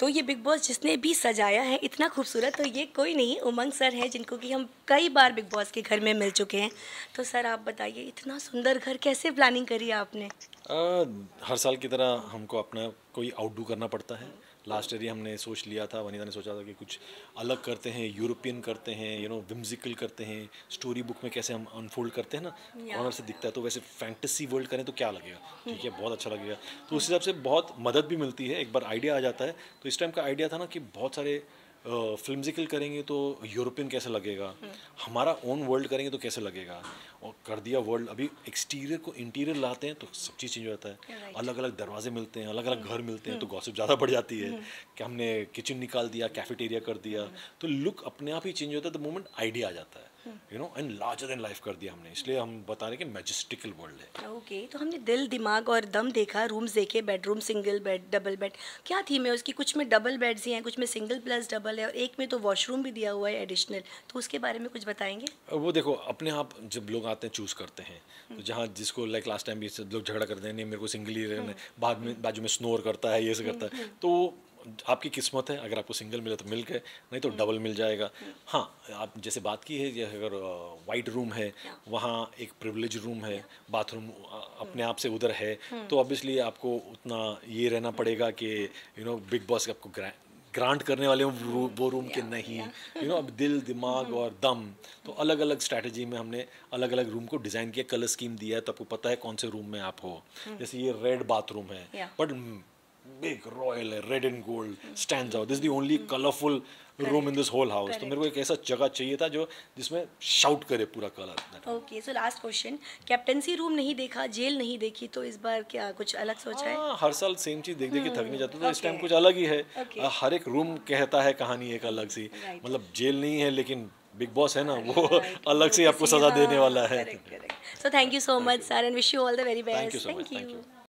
तो ये big boss जिसने भी सजाया है इतना खूबसूरत, तो ये कोई नहीं, उमंग सर हैं, जिनको कि हम कई बार बिग बॉस के घर में मिल चुके हैं। तो सर आप बताइए, इतना सुंदर घर कैसे प्लानिंग करी आपने? हर साल की तरह हमको अपना कोई आउटडू करना पड़ता है। लास्ट ईयर ही हमने सोच लिया था, वनीता ने सोचा था कि कुछ अलग करते हैं, यूरोपियन करते हैं, विम्सिकल करते हैं, स्टोरी बुक में कैसे हम अनफोल्ड करते हैं ना, ऑनर से दिखता है, तो वैसे फैंटेसी वर्ल्ड करें तो क्या लगेगा, ठीक है, बहुत अच्छा लगेगा। तो उस हिसाब से बहुत मदद भी मिलती है, एक बार आइडिया आ जाता है। तो इस टाइम का आइडिया था ना कि बहुत सारे फिल्मजिकल करेंगे तो यूरोपियन कैसे लगेगा, हमारा ओन वर्ल्ड करेंगे तो कैसे लगेगा, और कर दिया वर्ल्ड। अभी एक्सटीरियर को इंटीरियर लाते हैं तो सब चीज़ चेंज हो जाता है। राइट। अलग अलग दरवाजे मिलते हैं, अलग अलग घर मिलते हैं, तो गॉसिप ज़्यादा बढ़ जाती है कि हमने किचन निकाल दिया, कैफेटेरिया कर दिया, तो लुक अपने आप ही चेंज होता है। द मोमेंट आइडिया आ जाता है, एंड लार्जर देन लाइफ कर दिया हमने, इसलिए हम बता रहे हैं कि मैजेस्टिकल वर्ल्ड है। ओके, तो हमने दिल दिमाग और दम देखा, रूम्स देखे, bedroom single bed, double bed, क्या थीम है उसकी? कुछ में डबल बेड्स ही हैं, कुछ में सिंगल प्लस डबल है, और एक में तो वॉशरूम भी दिया हुआ है एडिशनल। तो उसके बारे में कुछ बताएंगे? वो देखो, अपने आप जब लोग आते हैं चूज़ करते हैं, तो जहाँ जिसको लाइक लास्ट टाइम भी सब लोग झगड़ा करते हैं, नहीं मेरे को सिंगल ही रहना है, बाद में बाजू में स्नोर करता है, ये सब करता है, तो आपकी किस्मत है, अगर आपको सिंगल मिले तो मिल गए, नहीं तो डबल मिल जाएगा। हाँ, आप जैसे बात की है, ये अगर वाइट रूम है, वहाँ एक प्रिविलेज रूम है, बाथरूम अपने आप से उधर है, तो ऑब्वियसली आपको उतना ये रहना पड़ेगा कि बिग बॉस आपको ग्रांट करने वाले वो रूम के नहीं, अब दिल दिमाग और दम, तो अलग अलग स्ट्रैटेजी में हमने अलग अलग रूम को डिज़ाइन किया, कलर स्कीम दिया है, तो आपको पता है कौन से रूम में आप हो। जैसे ये रेड बाथरूम है, बट बिग रॉयल है, red and gold stands out, this is the only colourful room in this whole house. तो मेरे को एक ऐसा जगह चाहिए था जो जिसमें शाउट करे पूरा colour. Okay, so last question, captaincy room नहीं देखा, जेल नहीं देखी, तो इस बार क्या कुछ अलग सोचा है? हाँ, हर साल सेम चीज़ देख देख के थक नहीं जाता, तो इस टाइम ओके। कुछ अलग ही है। ओके। हर एक रूम कहता है कहानी एक अलग सी, राइट। मतलब जेल नहीं है लेकिन बिग बॉस है ना, वो राइट, अलग वो से आपको किसी, सज़ा देने हाँ, वाला है। Correct correct. So thank you so much sir, and wish you all the very thank you best. So much, thank thank you. You.